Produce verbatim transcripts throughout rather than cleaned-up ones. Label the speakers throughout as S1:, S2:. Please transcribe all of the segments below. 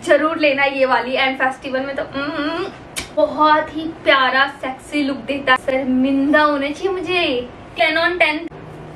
S1: जरूर लेना ये वाली। एंड फेस्टिवल में तो mm, बहुत ही प्यारा सेक्सी लुक देता है, शर्मिंदा होने चाहिए मुझे। Ten on ten.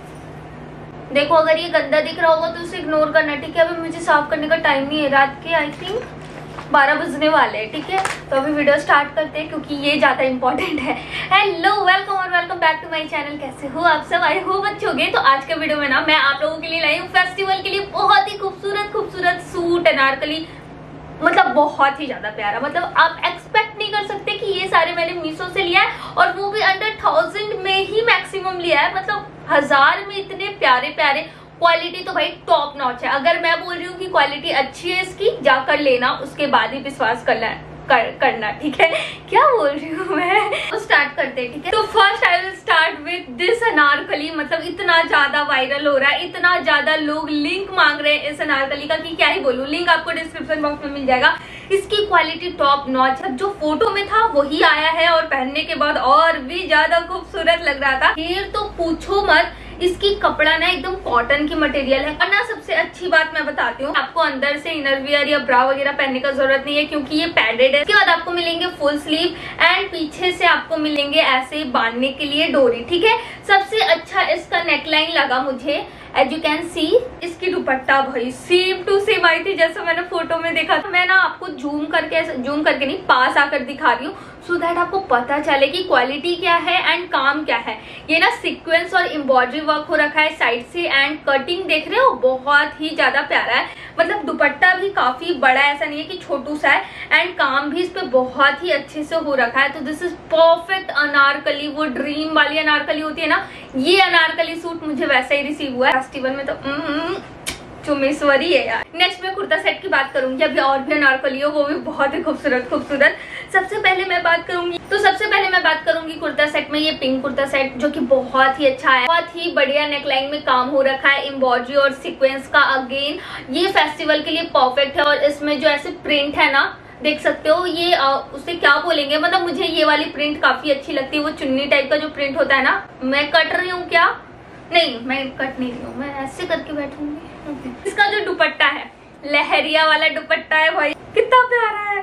S1: देखो अगर ये गंदा दिख रहा होगा तो उसे इग्नोर करना, ठीक है। अभी मुझे साफ करने का टाइम नहीं है, रात के आई थिंक बारह बजने वाले हैं, ठीक है। तो अभी वीडियो स्टार्ट करते हैं क्योंकि ये ज्यादा इंपॉर्टेंट है। हेलो, वेलकम और welcome back to my channel. कैसे हो आप सब? आई होप अच्छे होंगे। तो आज के वीडियो में ना मैं आप लोगों के लिए लाई हूँ फेस्टिवल के लिए बहुत ही खूबसूरत खूबसूरत सूट, अनारकली, मतलब बहुत ही ज्यादा प्यारा। मतलब आप एक्सपेक्ट नहीं कर सकते कि ये सारे मैंने मीशो से लिया है और वो भी अंडर थाउजेंड में ही मैक्सिमम लिया है। मतलब हजार में इतने प्यारे प्यारे। क्वालिटी तो भाई टॉप नॉच है। अगर मैं बोल रही हूँ कि क्वालिटी अच्छी है इसकी, जाकर लेना, उसके बाद ही विश्वास करना कर, करना ठीक है। क्या बोल रही हूँ मैं। तो स्टार्ट करते हैं, ठीक है। तो first I will start with this Anarkali. मतलब इतना ज्यादा वायरल हो रहा है, इतना ज्यादा लोग लिंक मांग रहे हैं इस अनारकली का कि क्या ही बोलूं। लिंक आपको डिस्क्रिप्शन बॉक्स में मिल जाएगा। इसकी क्वालिटी टॉप नॉच है। जो फोटो में था वही आया है और पहनने के बाद और भी ज्यादा खूबसूरत लग रहा था। फिर तो पूछो मत, इसकी कपड़ा ना एकदम कॉटन की मटेरियल है। और ना सबसे अच्छी बात मैं बताती हूँ, आपको अंदर से इनर वियर या ब्रा वगैरह पहनने का जरूरत नहीं है क्योंकि ये पैडेड है। इसके बाद आपको मिलेंगे फुल स्लीव एंड पीछे से आपको मिलेंगे ऐसे बांधने के लिए डोरी, ठीक है। सबसे अच्छा इसका नेकलाइन लगा मुझे, एज यू कैन सी। इसकी दुपट्टा भाई सेम टू सेम आई थी जैसा मैंने फोटो में देखा था। मैं ना आपको जूम करके जूम करके नहीं, पास आकर दिखा रही हूँ सो दैट आपको पता चले कि क्वालिटी क्या है एंड काम क्या है। ये ना सीक्वेंस और एम्ब्रॉयडरी वर्क हो रखा है साइड से एंड कटिंग देख रहे हो बहुत ही ज्यादा प्यारा है। मतलब दुपट्टा भी काफी बड़ा है, ऐसा नहीं है कि छोटू सा है। एंड काम भी इस पे बहुत ही अच्छे से हो रखा है। तो दिस इज परफेक्ट अनारकली। वो ड्रीम वाली अनारकली होती है ना, ये अनारकली सूट मुझे वैसा ही रिसीव हुआ है फेस्टिवल में। तो चुमेश्वरी है यार। नेक्स्ट मैं कुर्ता सेट की बात करूंगी। अभी और भी अनारकली हो, वो भी बहुत ही खूबसूरत खूबसूरत। सबसे पहले मैं बात करूंगी तो सबसे पहले मैं बात करूंगी कुर्ता सेट में। ये पिंक कुर्ता सेट जो कि बहुत ही अच्छा है, बहुत ही बढ़िया नेकलाइन में काम हो रखा है, एम्ब्रॉयडरी और सीक्वेंस का। अगेन ये फेस्टिवल के लिए परफेक्ट है। और इसमें जो ऐसे प्रिंट है ना, देख सकते हो, ये आ, उसे क्या बोलेंगे, मतलब मुझे ये वाली प्रिंट काफी अच्छी लगती है। वो चुन्नी टाइप का जो प्रिंट होता है ना, मैं कट रही हूँ क्या? नहीं, मैं कट नहीं रही हूँ, मैं ऐसे करके बैठूंगी। इसका जो दुपट्टा है, लहरिया वाला दुपट्टा है भाई, कितना प्यारा है।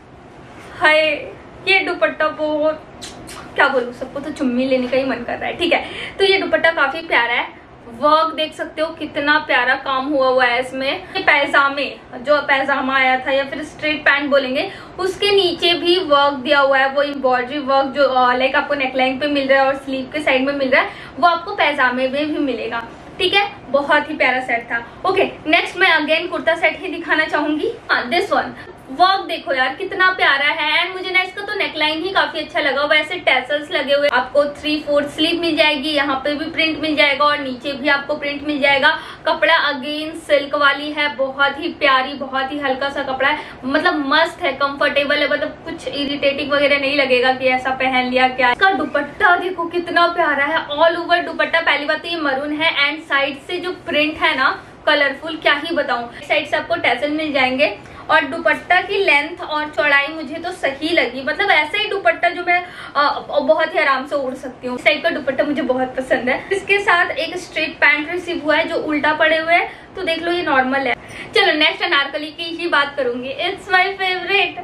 S1: हाय, ये दुपट्टा बहुत, क्या बोलूं, सबको तो चुम्मी लेने का ही मन कर रहा है, ठीक है। तो ये दुपट्टा काफी प्यारा है। वर्क देख सकते हो कितना प्यारा काम हुआ हुआ है इसमें। ये पैजामे, जो पैजामा आया था या फिर स्ट्रेट पैंट बोलेंगे, उसके नीचे भी वर्क दिया हुआ है। वो एम्ब्रॉयडरी वर्क जो लाइक आपको नेकलाइन पे मिल रहा है और स्लीव के साइड में मिल रहा है, वो आपको पैजामे में भी मिलेगा, ठीक है। बहुत ही प्यारा सेट था। ओके, नेक्स्ट मैं अगेन कुर्ता सेट ही दिखाना चाहूंगी। हाँ, दिस वन। वर्क देखो यार कितना प्यारा है। एंड मुझे ना इसका तो नेकलाइन ही काफी अच्छा लगा। वैसे टैसल्स लगे हुए, आपको थ्री फोर्थ स्लीव मिल जाएगी, यहाँ पे भी प्रिंट मिल जाएगा और नीचे भी आपको प्रिंट मिल जाएगा। कपड़ा अगेन सिल्क वाली है, बहुत ही प्यारी, बहुत ही हल्का सा कपड़ा है। मतलब मस्त है, कंफर्टेबल है, मतलब कुछ इरिटेटिंग वगैरह नहीं लगेगा कि ऐसा पहन लिया क्या। इसका दुपट्टा देखो कितना प्यारा है, ऑल ओवर दुपट्टा। पहली बात तो ये मरून है एंड साइड से जो प्रिंट है ना कलरफुल, क्या ही बताऊं। साइड से आपको टैसल मिल जाएंगे और दुपट्टा की लेंथ और चौड़ाई मुझे तो सही लगी। मतलब ऐसा ही दुपट्टा जो मैं आ, बहुत ही आराम से ओढ़ सकती हूँ। इस टाइप का दुपट्टा मुझे बहुत पसंद है। इसके साथ एक स्ट्रेट पैंट रिसीव हुआ है जो उल्टा पड़े हुए है, तो देख लो ये नॉर्मल है। चलो नेक्स्ट अनारकली की ही बात करूंगी। It's my favourite,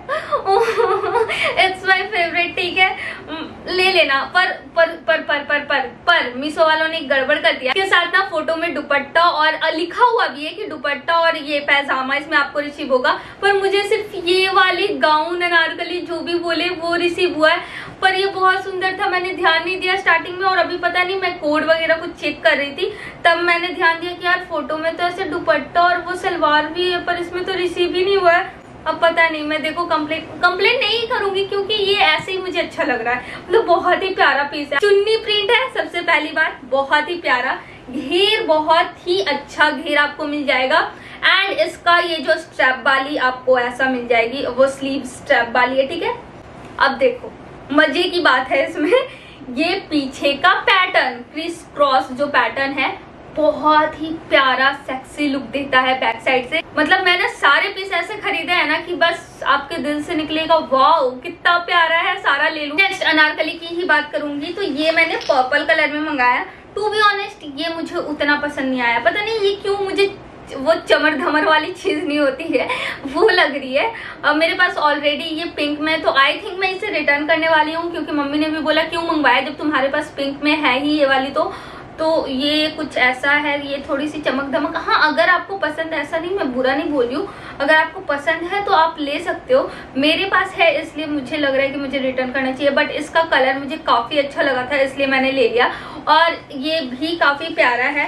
S1: it's my favourite, ठीक है। ले लेना, पर पर पर पर पर पर पर मीशो वालों ने गड़बड़ कर दिया। इसके साथ ना फोटो में दुपट्टा और लिखा हुआ भी है कि दुपट्टा और ये पैजामा इसमें आपको रिसीव होगा, पर मुझे सिर्फ ये वाली गाउन अनारकली जो भी बोले वो रिसीव हुआ है। पर ये बहुत सुंदर था, मैंने ध्यान नहीं दिया स्टार्टिंग में। और अभी पता नहीं, मैं कोड वगैरह कुछ चेक कर रही थी, तब मैंने ध्यान दिया कि यार फोटो में तो ऐसे दुपट्टा और वो सलवार भी है पर इसमें तो रिसीव ही नहीं हुआ है। अब पता नहीं, मैं देखो कंप्लेंट कंप्लेंट नहीं करूंगी क्योंकि ये ऐसे ही मुझे अच्छा लग रहा है। मतलब बहुत ही प्यारा पीस है। चुन्नी प्रिंट है, सबसे पहली बात बहुत ही प्यारा। घेर बहुत ही अच्छा घेर आपको मिल जाएगा। एंड इसका ये जो स्ट्रैप वाली आपको ऐसा मिल जाएगी, वो स्लीव स्ट्रैप वाली है, ठीक है। अब देखो मजे की बात है इसमें, ये पीछे का पैटर्न, क्रिस क्रॉस जो पैटर्न है, बहुत ही प्यारा सेक्सी लुक देता है बैक साइड से। मतलब मैंने सारे पीस ऐसे खरीदे हैं ना कि बस आपके दिल से निकलेगा वाओ कितना प्यारा है, सारा ले लूं। नेक्स्ट अनारकली की ही बात करूंगी तो ये मैंने पर्पल कलर में मंगाया। टू बी ऑनेस्ट ये मुझे उतना पसंद नहीं आया, पता नहीं ये क्यों मुझे वो चमर धमर वाली चीज नहीं होती है, वो लग रही है। अब मेरे पास ऑलरेडी ये पिंक में, तो आई थिंक मैं इसे रिटर्न करने वाली हूँ, क्योंकि मम्मी ने भी बोला क्यों मंगवाया जब तुम्हारे पास पिंक में है ही ये वाली। तो तो ये कुछ ऐसा है, ये थोड़ी सी चमक धमक। हाँ, अगर आपको पसंद है, ऐसा नहीं, मैं बुरा नहीं बोल रही हूँ, अगर आपको पसंद है तो आप ले सकते हो। मेरे पास है इसलिए मुझे लग रहा है कि मुझे रिटर्न करना चाहिए, बट इसका कलर मुझे काफी अच्छा लगा था इसलिए मैंने ले लिया। और ये भी काफी प्यारा है।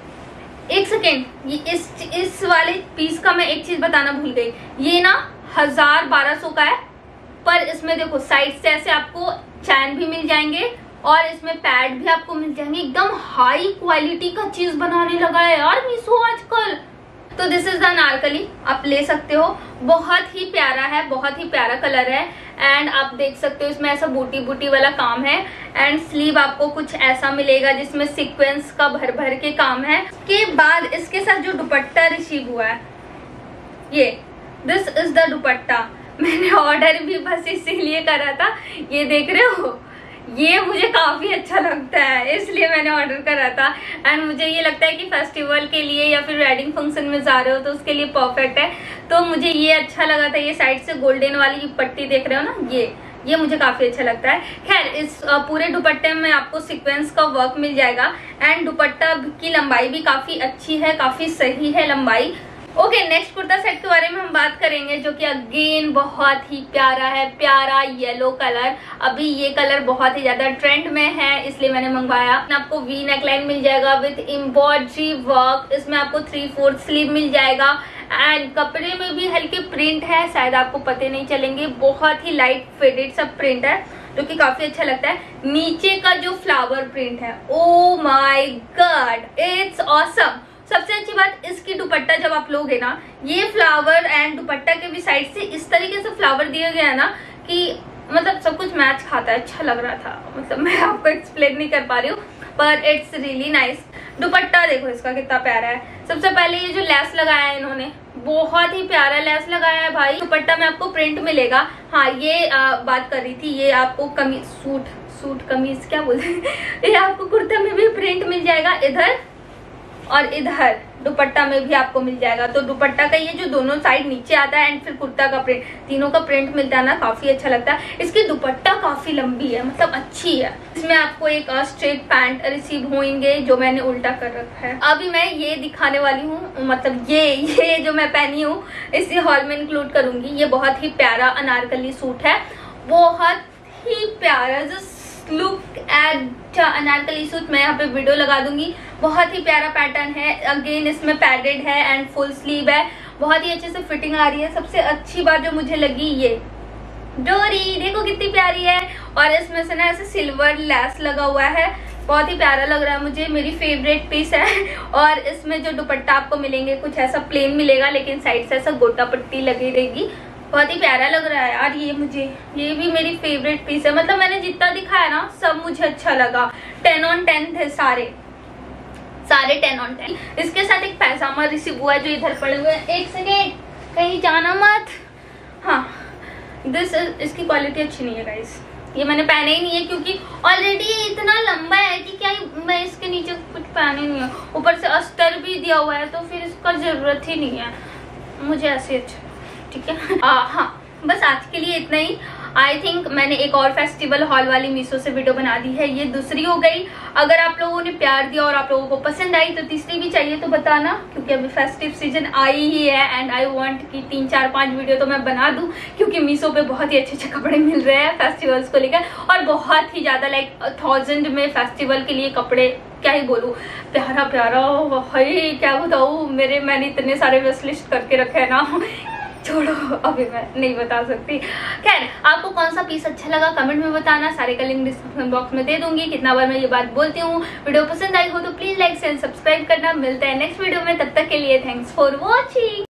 S1: एक सेकेंड, ये इस इस वाले पीस का मैं एक चीज बताना भूल गई, ये ना हजार बारह सौ का है, पर इसमें देखो साइड से ऐसे आपको चैन भी मिल जाएंगे और इसमें पैड भी आपको मिल जाएंगे। एकदम हाई क्वालिटी का चीज बनाने लगा है यार मीशो आजकल। तो दिस इज द अनारकली, आप ले सकते हो, बहुत ही प्यारा है, बहुत ही प्यारा कलर है। एंड आप देख सकते हो इसमें ऐसा बूटी बूटी वाला काम है। एंड स्लीव आपको कुछ ऐसा मिलेगा जिसमें सीक्वेंस का भर भर के काम है। के बाद इसके साथ जो दुपट्टा रिसीव हुआ है, ये दिस इज द दुपट्टा। मैंने ऑर्डर भी बस इसीलिए करा था, ये देख रहे हो, ये मुझे काफी अच्छा लगता है इसलिए मैंने ऑर्डर करा था। एंड मुझे ये लगता है कि फेस्टिवल के लिए या फिर वेडिंग फंक्शन में जा रहे हो तो उसके लिए परफेक्ट है। तो मुझे ये अच्छा लगा था। ये साइड से गोल्डन वाली पट्टी देख रहे हो ना, ये ये मुझे काफी अच्छा लगता है। खैर, इस पूरे दुपट्टे में आपको सीक्वेंस का वर्क मिल जाएगा। एंड दुपट्टा की लंबाई भी काफी अच्छी है, काफी सही है लंबाई। ओके, नेक्स्ट कुर्ता सेट के बारे में हम बात करेंगे, जो कि अगेन बहुत ही प्यारा है, प्यारा येलो कलर। अभी ये कलर बहुत ही ज्यादा ट्रेंड में है इसलिए मैंने मंगवाया। आपको वी नेकलाइन मिल जाएगा विद एम्ब्रॉयडरी वर्क। इसमें आपको थ्री फोर्थ स्लीव मिल जाएगा। एंड कपड़े में भी हल्के प्रिंट है, शायद आपको पते नहीं चलेंगे। बहुत ही लाइट फेडेड सब प्रिंट है जो कि काफी अच्छा लगता है। नीचे का जो फ्लावर प्रिंट है, oh my god, it's awesome. सबसे अच्छी बात, इसकी दुपट्टा जब आप लोगे ना, ये फ्लावर एंड दुपट्टा के भी साइड से इस तरीके से फ्लावर दिया गया है ना कि मतलब सब कुछ मैच खाता है। अच्छा लग रहा था, मतलब मैं आपको एक्सप्लेन नहीं कर पा रही हूँ, पर इट्स रियली नाइस। दुपट्टा देखो इसका कितना प्यारा है। सबसे पहले ये जो लेस लगाया है इन्होंने, बहुत ही प्यारा लेस लगाया है भाई। दुपट्टा में आपको प्रिंट मिलेगा। हाँ, ये आ, बात कर रही थी, ये आपको कमीज सूट सूट कमीज क्या बोलते हैं, ये आपको कुर्ते में भी प्रिंट मिल जाएगा, इधर और इधर दुपट्टा में भी आपको मिल जाएगा। तो दुपट्टा का ये जो दोनों साइड नीचे आता है एंड फिर कुर्ता का प्रिंट, तीनों का प्रिंट मिलता है ना, काफी अच्छा लगता है। इसकी दुपट्टा काफी लंबी है, मतलब अच्छी है। इसमें आपको एक स्ट्रेट पैंट रिसीव होंगे जो मैंने उल्टा कर रखा है। अभी मैं ये दिखाने वाली हूँ, मतलब ये ये जो मैं पहनी हूँ इसे हॉल में इंक्लूड करूंगी। ये बहुत ही प्यारा अनारकली सूट है, बहुत ही प्यारा। Just look at Anarkali suit, मैं यहाँ पे वीडियो लगा दूंगी। बहुत ही प्यारा पैटर्न है। अगेन इसमें पैडेड है एंड फुल स्लीव है, बहुत ही अच्छे से फिटिंग आ रही है। सबसे अच्छी बात जो मुझे लगी, ये डोरी देखो कितनी प्यारी है, और इसमें से ना ऐसे सिल्वर लेस लगा हुआ है, बहुत ही प्यारा लग रहा है मुझे, मेरी फेवरेट पीस है। और इसमें जो दुपट्टा आपको मिलेंगे कुछ ऐसा प्लेन मिलेगा, लेकिन साइड से ऐसा गोटा पट्टी लगी रहेगी, बहुत ही प्यारा लग रहा है यार। ये मुझे ये भी मेरी फेवरेट पीस है, मतलब मैंने जितना दिखाया ना सब मुझे अच्छा लगा। टेन ऑन टेन थे सारे सारे टेन ऑन टेन। इसके साथ एक पैजामा रिसीव हुआ है जो इधर पड़े हुए हैं। एक सेकेंड, कहीं जाना मत। हाँ, दिस इसकी क्वालिटी अच्छी नहीं है गाइस, ये मैंने पहने ही नहीं है क्योंकि ऑलरेडी ये इतना लंबा है कि क्या मैं इसके नीचे कुछ पहने नहीं है। ऊपर से अस्तर भी दिया हुआ है तो फिर इसका जरूरत ही नहीं है, मुझे ऐसे अच्छा, ठीक है। आ, हाँ, बस आज के लिए इतना ही। आई थिंक मैंने एक और फेस्टिवल हॉल वाली मीशो से वीडियो बना दी है, ये दूसरी हो गई। अगर आप लोगों ने प्यार दिया और आप लोगों को पसंद आई तो तीसरी भी चाहिए तो बताना, क्योंकि अभी फेस्टिव सीजन आई ही है एंड आई वांट कि तीन चार पांच वीडियो तो मैं बना दूं, क्योंकि मीशो पे बहुत ही अच्छे अच्छे कपड़े मिल रहे हैं फेस्टिवल्स को लेकर, और बहुत ही ज्यादा लाइक थाउजेंड में फेस्टिवल के लिए कपड़े, क्या ही बोलूं, प्यारा प्यारा भाई, क्या बताऊं। मेरे मैंने इतने सारे विश लिस्ट करके रखे है ना, छोड़ो अभी मैं नहीं बता सकती। खैर, आपको कौन सा पीस अच्छा लगा कमेंट में बताना, सारे का लिंक डिस्क्रिप्शन बॉक्स में दे दूंगी। कितना बार मैं ये बात बोलती हूँ। वीडियो पसंद आई हो तो प्लीज लाइक शेयर सब्सक्राइब करना। मिलते हैं नेक्स्ट वीडियो में, तब तक के लिए थैंक्स फॉर वॉचिंग।